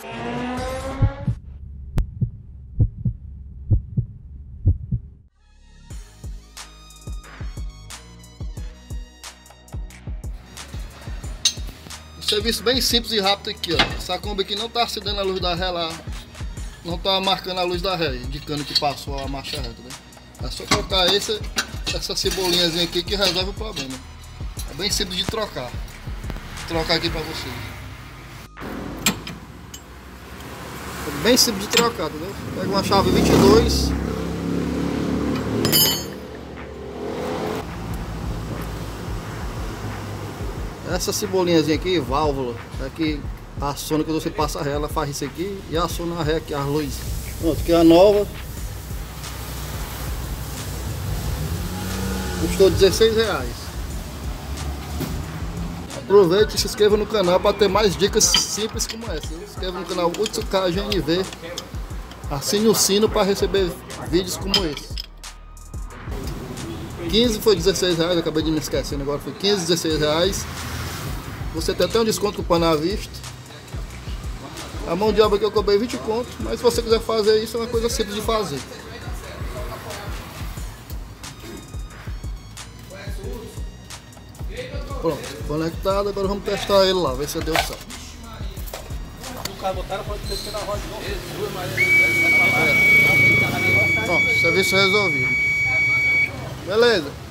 Serviço bem simples e rápido aqui, ó. Essa Kombi aqui não tá acendendo a luz da ré lá, não tá marcando a luz da ré, indicando que passou a marcha reta, né? É só trocar essa cebolinhazinha aqui que resolve o problema. É bem simples de trocar. Vou trocar aqui pra vocês. É bem simples de trocar, entendeu? Pega uma chave 22. Essa cebolinhazinha aqui, válvula, é que aciona quando você passa a ré, ela faz isso aqui e aciona a ré aqui, as luzes. Pronto, aqui é a nova. Custou R$16. Aproveite e se inscreva no canal para ter mais dicas simples como essa. Se inscreva no canal 8K GNV. Assine o sino para receber vídeos como esse. 15 foi R$16, acabei de me esquecendo, agora foi 15, R$16. Você tem até um desconto com o à vista. A mão de obra que eu cobrei 20 conto, mas se você quiser fazer isso é uma coisa simples de fazer. Pronto, conectado, agora vamos testar ele lá, ver se deu certo. Bom, serviço resolvido. Beleza.